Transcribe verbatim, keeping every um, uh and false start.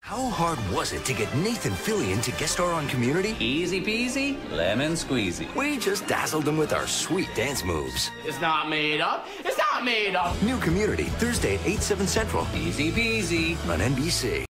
How hard was it to get Nathan Fillion to guest star on Community? Easy peasy, lemon squeezy. We just dazzled him with our sweet dance moves. It's not made up. It's not made up. New Community, Thursday at eight, seven Central. Easy peasy. On N B C.